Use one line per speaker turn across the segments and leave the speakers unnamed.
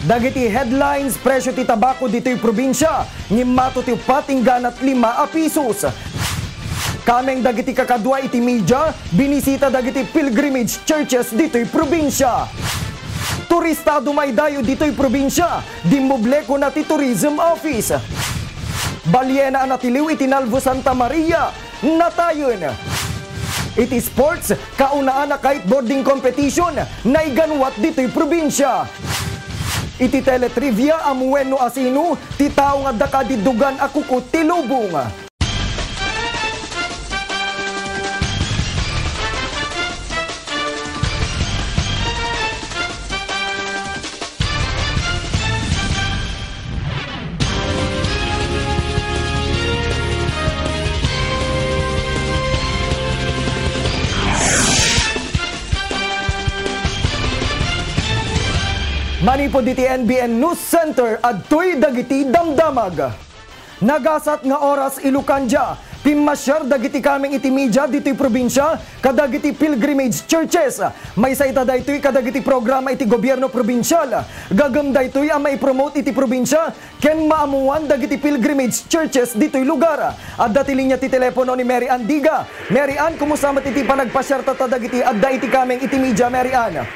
Dagiti headlines, presyo ti tabako dito'y probinsya, ngimato ti patinggan at 5 pisos. Kameng dagiti kakadwa iti media, binisita dagiti pilgrimage churches dito'y probinsya. Turista dumaydayo dito'y probinsya, dimuble ko na ti tourism office. Balyena anatiliw iti Nalvo Santa Maria, natayon. Iti sports, kaunaan na kiteboarding competition, naiganwat dito'y probinsya. Iti teletrivia amuwen no asino, ti tao nga dakadidugan akukot ti lubong. Manipod iti NBN News Center adtoy dagiti damdamag. Nagasat nga oras Ilocanja, pimasyar dagiti kaming iti media dito'y probinsya kadagiti pilgrimage churches. May saita daytoy kadagiti programa iti gobyerno probinsyal. Gagam daytoy ang maipromote iti probinsya ken maamuan dagiti pilgrimage churches dito'y lugar. At dati linya ti telepono ni Mary Ann Diga. Mary Ann, kumusta iti panagpasyar tata dagiti adda iti kaming iti media, Mary Ann?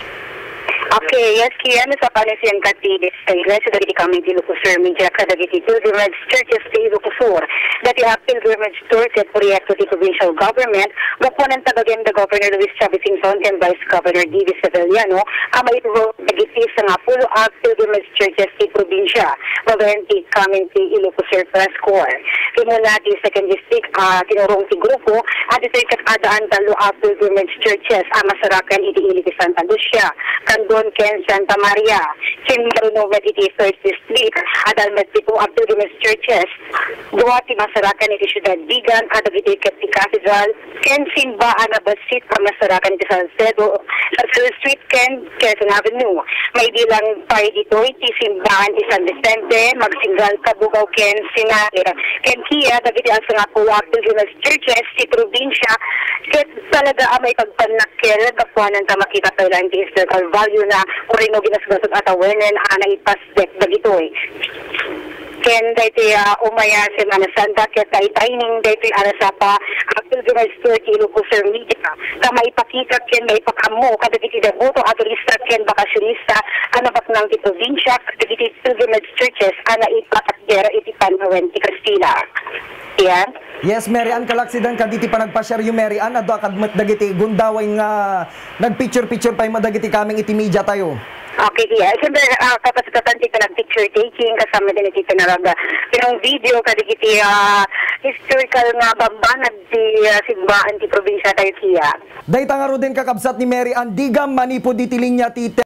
Okay, yes, kaya sa panasiyang katibis kay Iglesia dagiti kaming ti Ilocosur media kadagiti pilgrimage churches ti Ilocosur. Dati pilgrimage tour ket proyekto ti provincial government gapunan tagagem the Governor Luis Chavez Singson and Vice Governor Divi Sevillano amay ito dagiti sa nga pulo ang pilgrimage churches ti probinsya. Babayan ti kaming ti Ilocosur Press Corps. Kimuna ti second district tinurong ti grupo at ito'y katadaan talo ang pilgrimage churches masarakan iti ili ti Santa Lucia, Candon ken Santa Maria, ken marunovet iti first district at almet ito ang pilgrimage churches. Duwa ti masarakan iti Ciudad Bigan at iti ti Cathedral ken simbaan na basit ang masarakan iti Salcedo Street ken Quezon Avenue. May bilang pari dito iti simbaan ti San Vicente, Magsinggal, Kabugaw ken Sinali. Ken kiya dagiti ang nga po ang pilgrimage churches ti probinsya ket talaga may pagpanakkel kapuanan ta makita pa lang ti historical value na kurino ginasgasot at awenen na ipasdek dagitoy. Ken daytoy umaya Semana Santa ket taytayning daytoy sa pa pilgrimage tour ti Ilocosur media ta maipakita ken maipakamo kadagiti deboto at turista ken bakasyonista anabat nang ti probinsya kadagiti pilgrimage churches ana ipakatgera iti Panawen ti Castilla. Yan.
Yes, Mary Ann, kalaksidan kaditi panagpasyar yung Mary Ann adto akadmet dagiti gundaway nga nagpicture-picture pay madagiti kaming iti media tayo.
Okay, yeah. Siyempre, kapasitatan ti nag-picture taking kasama din iti pinaraga. Pinong video kadigiti historical nga bambanag ti sigbaan ti probinsya tayo kiya.
Dahita nga ro din kakabsat ni Mary Ann Diga, manipod iti linya ti